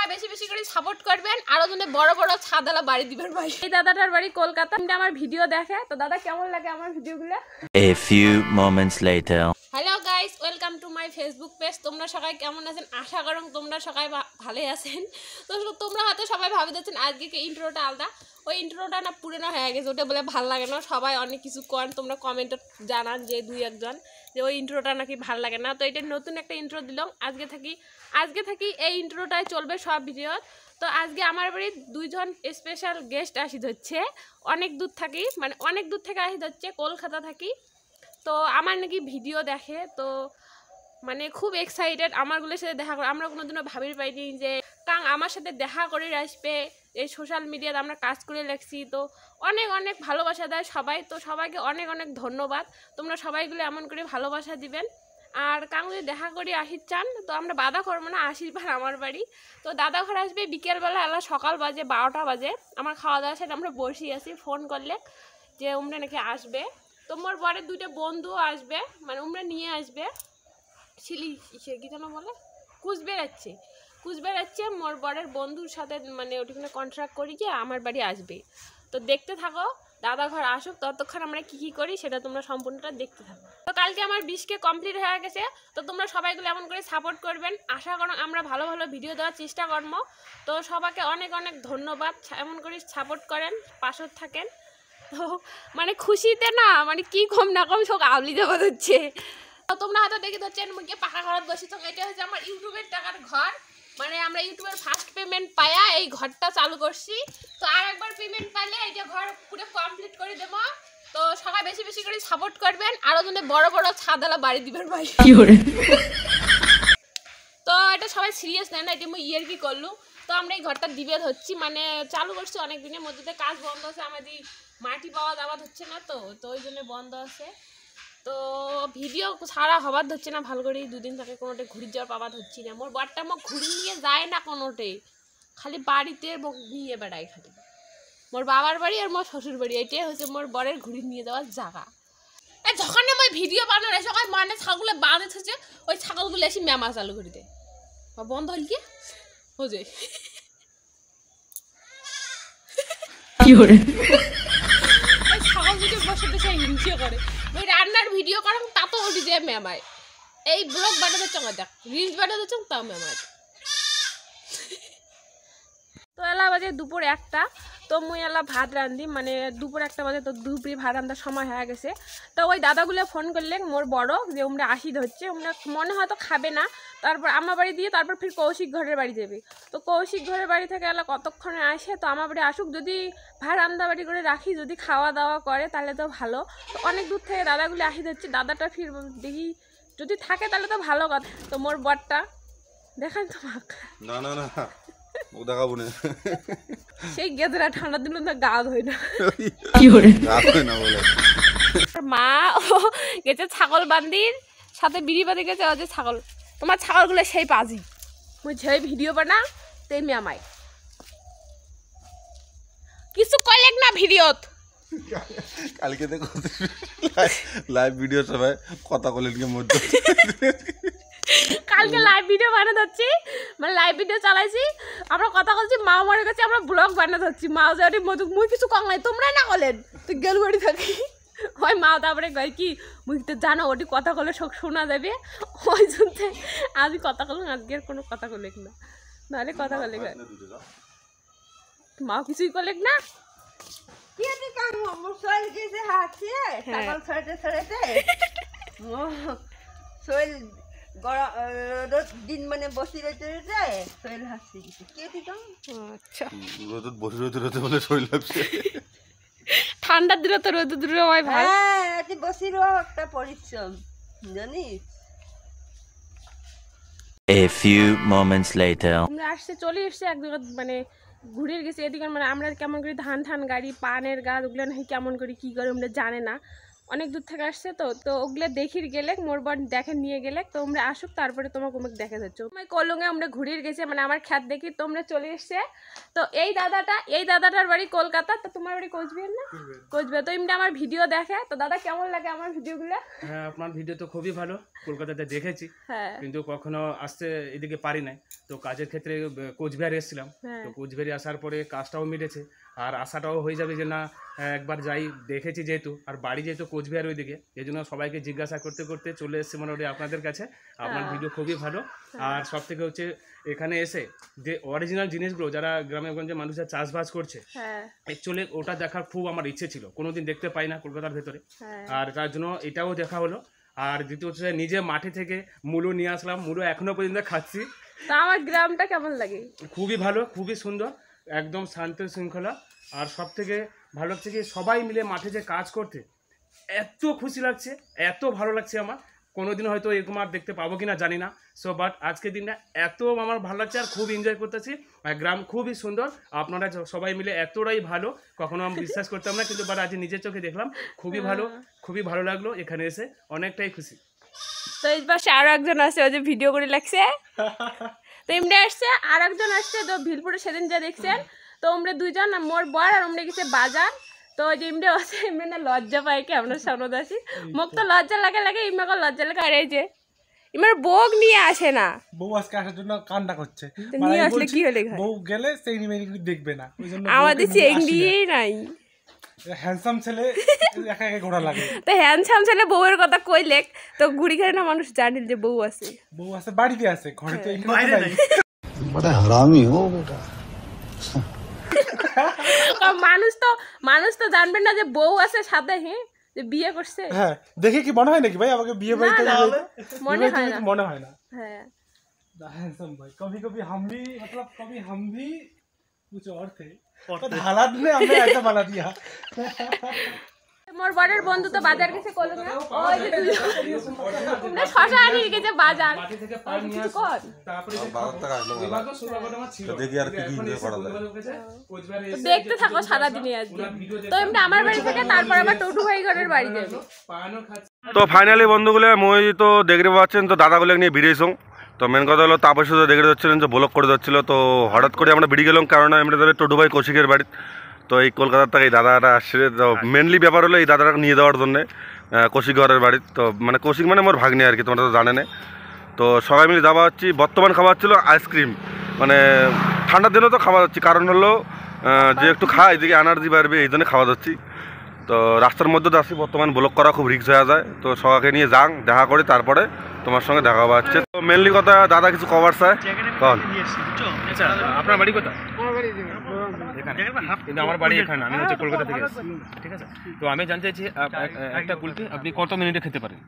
সবাই বেশি বেশি করে সাপোর্ট করবেন, আরো জন্য বড় বড় ছাদওয়ালা বাড়ি দিবেন ভাই। এই দাদাটার বাড়ি কলকাতা, আমার ভিডিও দেখে। তো দাদা কেমন লাগে আমার ভিডিওগুলো? A few moments later. Hello guys, welcome to my Facebook page. তোমরা সবাই কেমন আছেন? আশা করুন তোমরা সবাই ভালোই আছেন। তো তোমরা হয়তো সবাই ভাবি দিচ্ছেন আজকে ইন্ট্রোটা আলাদা। ওই ইন্ট্রোটা না পুরনো হয়ে গেছে, ওটা বলে ভালো লাগে না। সবাই অনেক কিছু করেন, তোমরা কমেন্টে জানান যে দুই একজন যে ওই ইন্ট্রোটা নাকি ভালো লাগে না। তো এটা নতুন একটা ইন্ট্রো দিলাম। আজকে থাকি এই ইন্ট্রোটাই চলবে সব ভিডিও। তো আজকে আমার বাড়ি দুইজন স্পেশাল গেস্ট আসি হচ্ছে, অনেক দূর থাকি, মানে অনেক দূর থেকে আসি হচ্ছে, কলকাতা থাকি। তো আমার নাকি ভিডিও দেখে, তো মানে খুব এক্সাইটেড আমারগুলোর সাথে দেখা করে। আমরা কোনোদিনও ভাবি পাইনি যে কারণ আমার সাথে দেখা করে আসবে। এই সোশ্যাল মিডিয়াতে আমরা কাজ করে লেখছি, তো অনেক অনেক ভালোবাসা দেয় সবাই। তো সবাইকে অনেক অনেক ধন্যবাদ। তোমরা সবাইগুলো এমন করে ভালোবাসা দিবেন। আর কারণ যদি দেখা করে আসি চান তো আমরা বাধা করবো না, আসিবার আমার বাড়ি। তো দাদা ঘর আসবে বিকেলবেলা, এলা সকাল বাজে 12টা বাজে। আমার খাওয়া দাওয়ার সাথে আমরা বসে আছি, ফোন করলে যে উমরা নাকি আসবে। তো মোর বরের দুইটা বন্ধুও আসবে, মানে উমরা নিয়ে আসবে। কি যেন বলে, কুচবেড়াচ্ছে মোর বরের বন্ধুর সাথে, মানে ওটিখানে কন্ট্রাক্ট করি যে আমার বাড়ি আসবে। তো দেখতে থাকো, দাদা ঘর আসুক, ততক্ষণ আমরা কী করি সেটা তোমরা সম্পূর্ণটা দেখতে থাকো। তো কালকে আমার 20K কমপ্লিট হয়ে গেছে। তো তোমরা সবাইগুলো এমন করে সাপোর্ট করবেন, আশা করো আমরা ভালো ভালো ভিডিও দেওয়ার চেষ্টা করবো। তো সবাইকে অনেক অনেক ধন্যবাদ, এমন করে সাপোর্ট করেন, পাশে থাকেন। তো মানে খুশিতে না, মানে কি কম না কম সব আউলি দেওয়া হচ্ছে। তো তোমরা হয়তো দেখে ধরছেন মুখে পাকা ঘর বসে। তো এটা হচ্ছে আমার ইউটিউবের টাকার ঘর, মানে আমরা ইউটিউবের ফার্স্ট পেমেন্ট পাইয়া এই ঘরটা চালু করছি। তো আর একবার পেমেন্ট পাইলে এটা ঘর পুরো কমপ্লিট করে দেবো। তো সবাই বেশি বেশি করে সাপোর্ট করবেন, আরো জন্য বড় বড় ছাদওয়ালা বাড়ি দিবেন ভাই। তো এটা সবাই সিরিয়াস নেয় না, এটা আমি কি করলু। তো আমরা এই ঘরটা দিবে হচ্ছি, মানে চালু করছি অনেক দিনের মধ্যে। কাজ বন্ধ আছে, আমাদের মাটি পাওয়া যাওয়া হচ্ছে না, তো ওই জন্য বন্ধ আছে। তো ভিডিও ছাড়া হবার হচ্ছে না ভালো করে, দুদিন থেকে কোনোটা ঘুরে যাওয়ার পাবার হচ্ছি না। মোর বাড়িটা মোক ঘুরে নিয়ে যায় না কোনোটাই, খালি বাড়িতে নিয়ে বেড়ায়। খালি মোর বাবার বাড়ি আর মোর শ্বশুর বাড়ি, এটাই হচ্ছে মোর বরের ঘুরে নিয়ে যাওয়ার জায়গা। যখন আমি ভিডিও বানানো সবাই মানে ছাগলে বাঁধে থাকছে, ওই ছাগলগুলো এসে মেমা চালু করে দেয়। বন্ধ হল কি হয়ে ছাগল বসে বসে হিংসে করে। ওই রান্নার ভিডিও করা তা তো ওটি দিয়ে মেমায়। এই ব্লগ বানাতে চঙ্গা দেখ, রিলস বানাতে চং তাও মেমায়। তো এলা বাজে দুপুর 1টা। তো মুই এলা ভাত রান্ধি, মানে দুপুর 1টা বাজে। তো দুপুরে ভাত রান্ধার সময় হয়ে গেছে। তো ওই দাদাগুলো ফোন করলে মোর বড় যে উমরা আসি ধরছে, উমরা মনে হয়তো খাবে না। তারপর আমার বাড়ি দিয়ে তারপর ফির কৌশিক ঘরের বাড়ি যাবে। তো কৌশিক ঘরের বাড়ি থেকে এলা কতক্ষণে আসে। তো আমার বাড়ি আসুক, যদি ভাত রান্না বাড়ি করে রাখি, যদি খাওয়া দাওয়া করে তাহলে তো ভালো। তো অনেক দূর থেকে দাদাগুলো আসি ধরছে, দাদাটা ফির দেখি যদি থাকে তাহলে তো ভালো কথা। তো মোর বরটা দেখান তোমাকে, না না না ও দেখাবো না। সেই গেদরা ঠান্ডা দিন না গা ধোয় না, মা গেছে ছাগল বান্দির সাথে বিড়ি বাঁধে গেছে। যে ছাগল, তোমার ছাগলগুলো সেই পাজি, মুই সেই ভিডিও বানা তেমনি আমায় কিছু কইলেক না ভিডিওত। কালকে দেখো লাইভ ভিডিও সবাই কথা বলেন কি মধ্যে। কালকে লাইভ ভিডিও বানাতে হচ্ছি, মানে লাইভ ভিডিও চালাইছি, আমরা কথা বলছি, মা মরে গেছে, আমরা ব্লগ বানাতে হচ্ছি। মা যাওয়ার মধু মুই কিছু কম নাই, তোমরাই না বলেন তুই গেল বাড়ি থাকি। ওই মা তারপরে কয় কি মুই তো জানো ওটি কথা বলে সব শোনা যাবে, ওই জন্য আজই কথা বললাম, আজকে আর কোনো কথা বলেক না, নাহলে কথা বলে মা কিছুই করলেক না। দিন মানে বসি রইতে শরীর হাসি আচ্ছা বসে রইতে বলে শরীর লাগছে। ঠান্ডার দিনে তো রোদ দূরে হয় ভাই, বসির একটা পরিশ্রম জানিস। A few moments later. আমরা আসছে চলে এসছে এক জায়গা, মানে ঘুরে গেছি এদিকে। মানে আমরা কেমন করি ধান গাড়ি পানের গাছ ওগুলো নাকি কেমন করি কী করে আমরা জানে না। অনেক দূর থেকে আসছে তো তো ওগুলো দেখি গেলে মোর বোন দেখে নিয়ে গেলে তোমরা আসুক তারপরে তোমাকে ওমকে দেখা যাচ্ছে তোমার কলঙ্গে আমরা ঘুরিয়ে গেছে মানে আমার খ্যাত দেখি তোমরা চলে এসছে তো এই দাদাটার বাড়ি কলকাতা তো তোমার বাড়ি কোচবিহার না কোচবিহার তো এমনি আমার ভিডিও দেখে তো দাদা কেমন লাগে আমার ভিডিওগুলো হ্যাঁ আপনার ভিডিও তো খুবই ভালো কলকাতাতে দেখেছি কিন্তু কখনো আসতে এদিকে পারি নাই তো কাজের ক্ষেত্রে কোচবিহার এসেছিলাম তো কোচবিহারে আসার পরে কাজটাও মিটেছে আর আশাটাও হয়ে যাবে যে না একবার যাই দেখেছি যেহেতু আর বাড়ি যেহেতু কোচবিহার ওইদিকে এই জন্য সবাইকে জিজ্ঞাসা করতে করতে চলে এসেছে মোটামুটি আপনাদের কাছে আপনার ভিডিও খুবই ভালো আর সব থেকে হচ্ছে এখানে এসে যে অরিজিনাল জিনিসগুলো যারা গ্রামে গঞ্জে মানুষরা চাষবাস করছে অ্যাকচুয়ালি ওটা দেখার খুব আমার ইচ্ছে ছিল কোনোদিন দেখতে পাই না কলকাতার ভেতরে আর তার জন্য এটাও দেখা হলো আর দ্বিতীয় হচ্ছে নিজে মাঠে থেকে মূলো নিয়ে আসলাম মূলো এখনো পর্যন্ত খাচ্ছি তা আমার গ্রামটা কেমন লাগে খুবই ভালো খুবই সুন্দর একদম শান্ত শৃঙ্খলা আর সব থেকে ভালো লাগছে কি সবাই মিলে মাঠে যে কাজ করতে এত খুশি লাগছে এত ভালো লাগছে আমার কোনোদিন হয়তো এরকম আর দেখতে পাবো কিনা জানি না সো বাট আজকের দিনটা এত আমার ভালো লাগছে আর খুব এনজয় করতেছি আর গ্রাম খুবই সুন্দর আপনারা সবাই মিলে এতটাই ভালো কখনো আমি বিশ্বাস করতাম না কিন্তু বাট আজ নিজের চোখে দেখলাম খুবই ভালো লাগলো এখানে এসে অনেকটাই খুশি তো এই পাশে আরো একজন আছে ওই যে ভিডিও করে লাগছে তো এমনি আসছে আর একজন আসছে তো ভিলপুরে সেদিন যা দেখছেন তো আমরা দুইজন মোর বর আর আমরা গেছে বাজার তো ওই যে এমনি আছে এমনি না লজ্জা পাই কি আমরা সামনে আসি মুখ তো লজ্জা লাগে ইমাকে লজ্জা লাগে আর এই যে ইমার বউক নিয়ে আসে না বউ আজকে আসার জন্য কান্না করছে নিয়ে আসলে কি হলে বউ গেলে সেই নিমেরিগুলি দেখবে না ওই জন্য আমাদের চেংড়িই নাই হ্যান্ডসাম ছেলে একা একা ঘোরা লাগে তো হ্যান্ডসাম ছেলে বউয়ের কথা কইলে তো ঘুরি ঘরে না মানুষ জানিল যে বউ আছে বাড়িতে আছে ঘরে তো এখানে নাই বড় হারামি হো বেটা মানুষ তো জানবেন না যে বউ আছে সাথে যে বিয়ে করছে হ্যাঁ দেখে কি মনে হয় নাকি ভাই আমাকে বিয়ে বাড়িতে যাবে মনে হয় না হ্যাঁ হ্যান্ডসাম ভাই कभी हम भी मतलब कभी हम भी कुछ और थे हालात ने हमें ऐसा बना दिया মোর বড়ের বন্ধু তো বাজার গেছে কলমে ওই যে না শশা নিয়ে গেছে বাজার মাটি থেকে পার নিয়ে আসো তারপরে বাজার থেকে আসলো তো দেখি আর কি কি ভিডিও করা যায় দেখতে থাকো সারা দিনই আজকে তো এমনি আমার বাড়ি থেকে তারপর আবার টটু ভাই ঘরের বাড়ি যাবে তো ফাইনালি বন্ধুগুলো মই তো দেখতে পাচ্ছেন তো দাদাগুলো নিয়ে বেরিয়েছো তো মেন কথা হলো তাপসে তো দেখতে যাচ্ছিলেন যে ব্লগ করে যাচ্ছিলো তো হঠাৎ করে আমরা বেরিয়ে গেলাম কারণ আমরা যাবে টটু ভাই কৌশিকের বাড়ি তো এই কলকাতার থেকে এই দাদাটা আসছে তো মেনলি ব্যাপার হলো এই দাদাটাকে নিয়ে যাওয়ার জন্যে কৌশিক ঘরের বাড়ি তো মানে কৌশিক মানে আমার ভাগ্নি আর কি তোমরা তো জানে না তো সবাই মিলে যাওয়া হচ্ছি বর্তমান খাওয়া হচ্ছিলো আইসক্রিম মানে ঠান্ডার দিনেও তো খাওয়া যাচ্ছি কারণ হলো যে একটু খায় এদিকে এনার্জি বাড়বে এই জন্য খাওয়া যাচ্ছি তো রাস্তার মধ্যে যাচ্ছি বর্তমান ব্লগ করা খুব রিস্ক হয়ে যায় তো সবাইকে নিয়ে যান দেখা করে তারপরে তোমার সঙ্গে দেখা হচ্ছে তো মেনলি কথা দাদা কিছু কভার চায় কন আচ্ছা আপনার বাড়ি কোথায় কিন্তু আমার বাড়ি এখানে আমি হচ্ছে কলকাতা থেকে এসেছি ঠিক আছে তো আমি জানতে চাইছি একটা কুলফি আপনি কত মিনিটে খেতে পারেন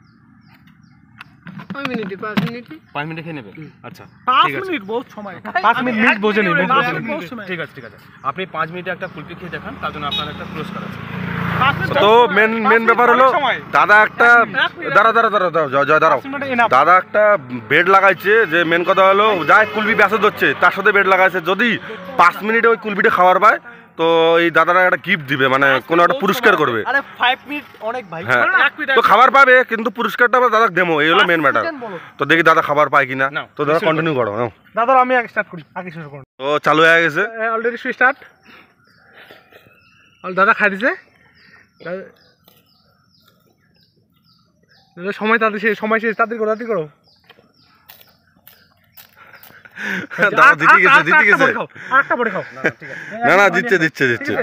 5 মিনিটে খেয়ে নেবেন আচ্ছা 5 মিনিট বহুত সময় 5 মিনিট বোঝে নেই ঠিক আছে আপনি 5 মিনিটে একটা কুলফি খেয়ে দেখান তার জন্য আপনার একটা ক্লোজ করা আছে তো মেন ব্যাপার হলো দাদা একটা দাঁড়াও দাদা একটা বেড লাগাইছে যে মেন কথা হলো যাই কুলফি ব্যাসে ধরছে তার সাথে বেড লাগাইছে যদি 5 মিনিটে ওই কুলফিটা খাবার পায় তো এই দাদারা একটা গিফট দিবে মানে কোনো একটা পুরস্কার করবে আরে 5 মিনিট অনেক ভাই হ্যাঁ তো খাবার পাবে কিন্তু পুরস্কারটা আবার দাদা দেবো এই হলো মেন ম্যাটার তো দেখি দাদা খাবার পায় কিনা তো দাদা কন্টিনিউ করো দাদা আমি আগে স্টার্ট করি আগে শুরু করুন তো চালু হয়ে গেছে অলরেডি স্টার্ট দাদা খাই দিছে সময় তাদের সময় শেষ তাড়াতাড়ি করো দাদা জিতে গেছে আরেকটা পরে খাও না দিচ্ছে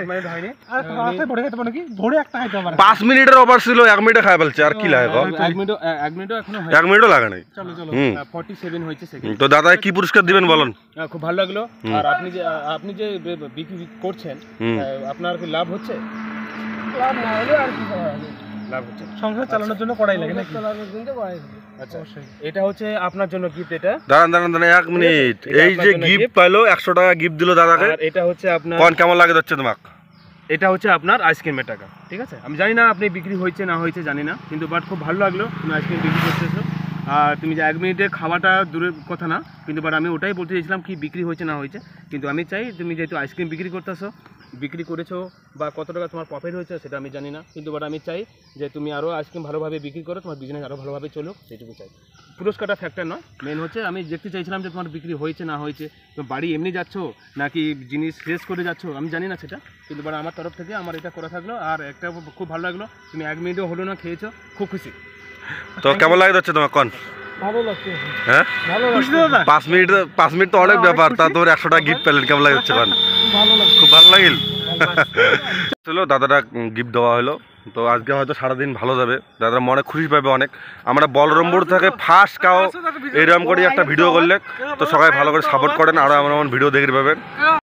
ভোরে একটা খাইতে হবে 5 মিনিটের ওভার ছিল 1 মিনিটে খাই ফেলছে আর কি লাগে 1 মিনিটও লাগে নাই চলো 47 হয়েছে সেকেন্ড তো দাদা কি পুরস্কার দিবেন বলুন খুব ভালো লাগলো আর আপনি যে বিক্রি করছেন আপনার কি লাভ হচ্ছে লাভ না হলে আর কি লাভ হচ্ছে সংসার চালানোর জন্য করাই লাগে নাকি আচ্ছা এটা হচ্ছে আপনার জন্য গিফট এটা দাঁড়ান 1 মিনিট এই যে গিফট পাইলো 100 টাকা গিফট দিল দাদাকে আর এটা হচ্ছে আপনার কোন কেমন লাগে যাচ্ছে তোমাক এটা হচ্ছে আপনার আইসক্রিমের টাকা ঠিক আছে আমি জানি না আপনি বিক্রি হয়েছে না হয়েছে জানি না কিন্তু বাট খুব ভালো লাগলো তুমি আইসক্রিম বিক্রি করতেছো আর তুমি যে 1 মিনিটে খাওয়াটা দূরের কথা না কিন্তু বাট আমি ওটাই বলতে চাইছিলাম কি বিক্রি হয়েছে না হয়েছে কিন্তু আমি চাই তুমি যেহেতু আইসক্রিম বিক্রি করতেছো বিক্রি করেছো বা কত টাকা তোমার প্রফিট হয়েছে সেটা আমি জানি না, কিন্তু বাট আমি চাই যে তুমি আরও আইসক্রিম ভালোভাবে বিক্রি করো, তোমার বিজনেস আরও ভালোভাবে চলুক, সেইটুকু চাই। পুরস্কারটা ফ্যাক্টর নয়, মেন হচ্ছে আমি দেখতে চাইছিলাম যে তোমার বিক্রি হয়েছে না হয়েছে, তুমি বাড়ি এমনি যাচ্ছ নাকি জিনিস শেষ করে যাচ্ছ আমি জানি না সেটা, কিন্তু বাট আমার তরফ থেকে আমার এটা করা থাকলো। আর একটা খুব ভালো লাগলো, তুমি 1 মিনিটও হলো না খেয়েছো, খুব খুশি। তো কেমন লাগে যাচ্ছে তোমার কন? ভালো লাগছে। হ্যাঁ ভালো লাগছে। 5 মিনিট তো অনেক ব্যাপার, তা তোর 100 টাকা গিফট পেলেন, কেমন লাগে যাচ্ছে কন? ভালো লাগছে। খুব ভালো লাগিল। চলো দাদাটা গিফট দেওয়া হলো, তো আজকে হয়তো সারাদিন ভালো যাবে, দাদা মনে খুশি পাবে অনেক। আমরা বলরামপুর থেকে ফার্স্ট কাও এরকম করে একটা ভিডিও করলে, তো সবাই ভালো করে সাপোর্ট করেন, আরও এমন ভিডিও দেখতে পাবেন।